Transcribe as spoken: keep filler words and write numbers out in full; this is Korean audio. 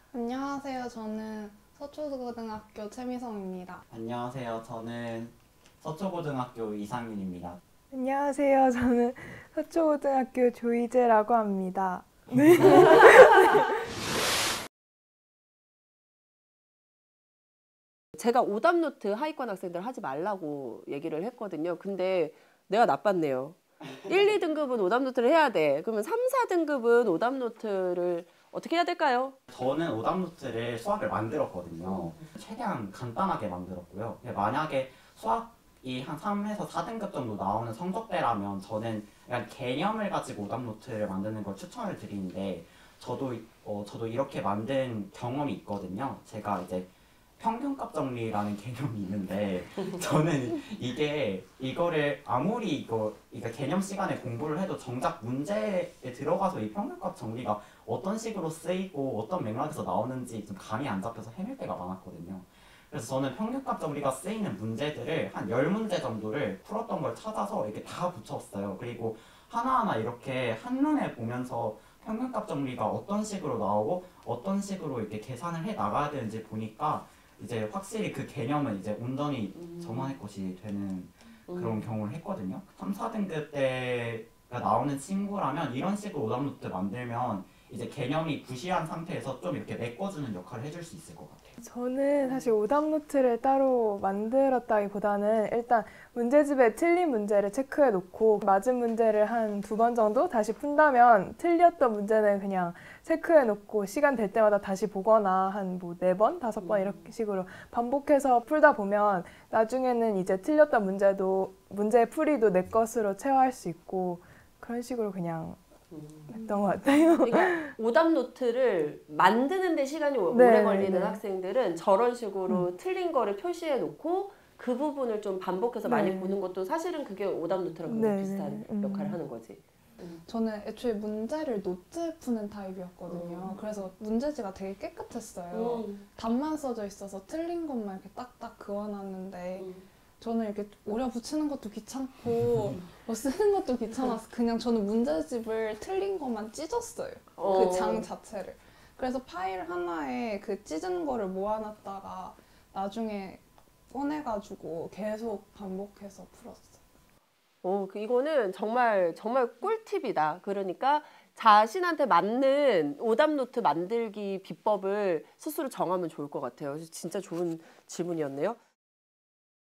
안녕하세요. 저는 서초고등학교 최미성입니다. 안녕하세요. 저는 서초고등학교 이상윤입니다. 안녕하세요. 저는 서초고등학교 조이제라고 합니다. 네. 제가 오답노트 하위권 학생들 하지 말라고 얘기를 했거든요. 근데 내가 나빴네요. 일, 이 등급은 오답노트를 해야 돼. 그러면 삼, 사 등급은 오답노트를 어떻게 해야 될까요? 저는 오답노트를 수학을 만들었거든요. 최대한 간단하게 만들었고요. 만약에 수학이 한 삼에서 사 등급 정도 나오는 성적대라면 저는 약간 개념을 가지고 오답노트를 만드는 걸 추천을 드리는데 저도 어, 저도 이렇게 만든 경험이 있거든요. 제가 이제 평균값 정리라는 개념이 있는데 저는 이게 이거를 아무리 이거 그러니까 개념 시간에 공부를 해도 정작 문제에 들어가서 이 평균값 정리가 어떤 식으로 쓰이고 어떤 맥락에서 나오는지 좀 감이 안 잡혀서 헤맬 때가 많았거든요. 그래서 저는 평균값 정리가 쓰이는 문제들을 한 열 문제 정도를 풀었던 걸 찾아서 이렇게 다 붙였어요. 그리고 하나하나 이렇게 한눈에 보면서 평균값 정리가 어떤 식으로 나오고 어떤 식으로 이렇게 계산을 해 나가야 되는지 보니까 이제 확실히 그 개념은 이제 온전히 음. 저만의 것이 되는 그런 음. 경우를 했거든요. 삼, 사 등급 때가 나오는 친구라면 이런 식으로 오답노트 만들면 이제 개념이 부실한 상태에서 좀 이렇게 메꿔주는 역할을 해줄 수 있을 것 같아요. 저는 사실 오답노트를 따로 만들었다기보다는 일단 문제집에 틀린 문제를 체크해 놓고 맞은 문제를 한 두 번 정도 다시 푼다면 틀렸던 문제는 그냥 체크해 놓고 시간 될 때마다 다시 보거나 한 뭐 네 번, 다섯 번 이런 식으로 반복해서 풀다 보면 나중에는 이제 틀렸던 문제도 문제 풀이도 내 것으로 체화할 수 있고 그런 식으로 그냥 했던 것 같아요. 그러니까 오답노트를 만드는 데 시간이 오- 네, 오래 걸리는 네. 학생들은 저런 식으로 틀린 거를 표시해 놓고 그 부분을 좀 반복해서 많이 네. 보는 것도 사실은 그게 오답노트랑 굉장히 네, 비슷한 네. 음. 역할을 하는 거지. 저는 애초에 문제를 노트에 푸는 타입이었거든요. 음. 그래서 문제지가 되게 깨끗했어요. 음. 답만 써져 있어서 틀린 것만 이렇게 딱딱 그어놨는데 음. 저는 이렇게 오려 붙이는 것도 귀찮고 뭐 쓰는 것도 귀찮아서 그냥 저는 문제집을 틀린 것만 찢었어요. 어. 그 장 자체를. 그래서 파일 하나에 그 찢은 거를 모아놨다가 나중에 꺼내가지고 계속 반복해서 풀었어요. 어, 그 이거는 정말 정말 꿀팁이다. 그러니까 자신한테 맞는 오답노트 만들기 비법을 스스로 정하면 좋을 것 같아요. 진짜 좋은 질문이었네요.